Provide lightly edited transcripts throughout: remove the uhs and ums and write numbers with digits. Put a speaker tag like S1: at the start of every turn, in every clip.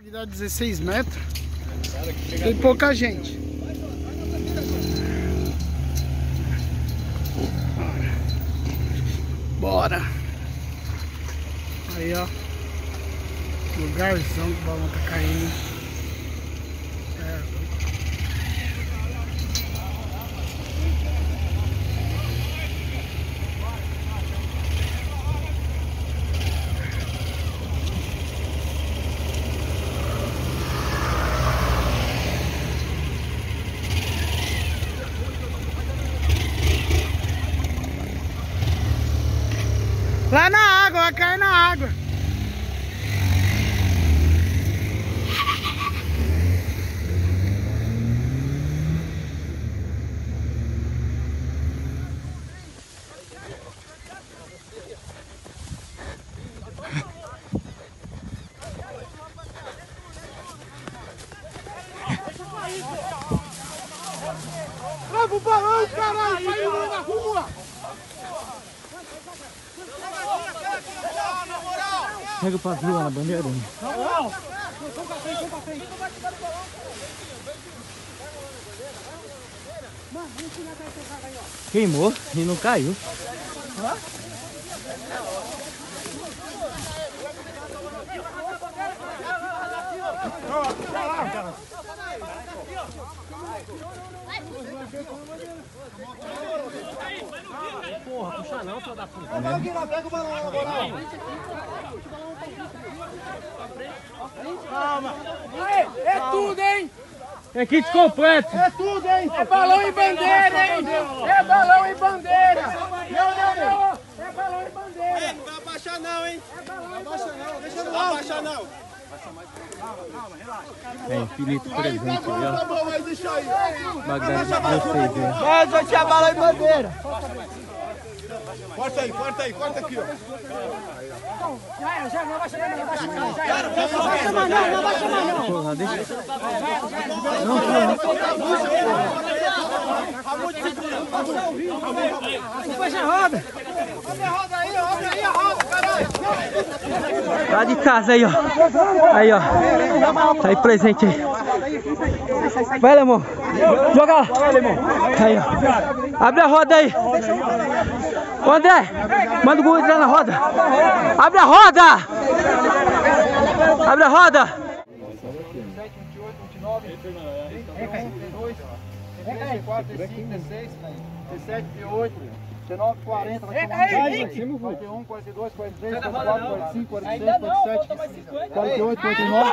S1: Aqui dá 16 metros. Tem pouca gente. Bora. Aí, ó. Lugarzão que o balão tá caindo. Lá na água, vai cair na água. Leva o balão, caralho, vai indo na rua.
S2: Pega o pavio lá na bandeira.
S1: Não.
S2: Queimou e não caiu.
S3: Porra, puxa não, filho da puta.
S4: Pega o balão na moral.
S1: Calma. É tudo, hein?
S2: É kit completo.
S1: É tudo, hein? É balão e bandeira, hein? É balão e bandeira. Não. É balão e bandeira.
S4: Não vai abaixar não, hein?
S1: Não abaixa não. Deixa
S4: Não vai abaixar não.
S1: Calma, relaxa.
S2: É infinito presente aí, ó.
S4: Vai deixar aí.
S2: Bagdade de vocês, hein?
S4: Mas eu tinha balão e bandeira. Corta aí, corta aqui, ó.
S1: Já, não abaixa mais não. Não abaixa mais não.
S2: Porra, deixa.
S1: Fecha a roda. Abre a roda aí, abre a roda, caralho.
S2: Lá de casa aí, ó. Aí, ó. Tá aí presente aí. Vai, Lemão. Joga lá. Aí, ó. Abre a roda aí. Ô, André, manda o Google entrar na roda. Abre a roda. Abre a roda.
S3: 27, 28, 29, 32, 34, 35, 16, 17, 18, 19, 40, vai tomar 41, 42, 43, 44, 45, 46, 47, 48, 49.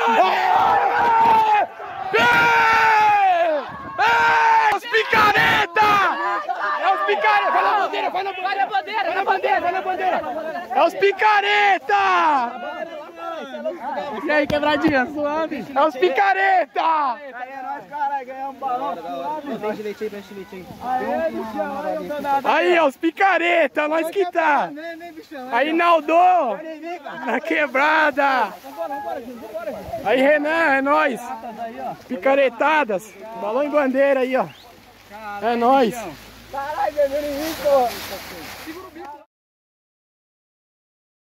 S1: Os picareta! É os picareta! Vai na bandeira, vai na bandeira! Vai na bandeira, vai na bandeira! É os picareta! E aí, quebradinha, suave? É os picareta!
S3: Aí é nóis, caralho, ganhamos um balão suave. Deixa leitinho.
S1: Aí, ó, os picareta, nós que tá! Aí, Naldo! Na quebrada! Aí, Renan, é nóis! Picaretadas! Balão e bandeira aí, ó! É nóis!
S3: Caralho, bebendo em mim, porra.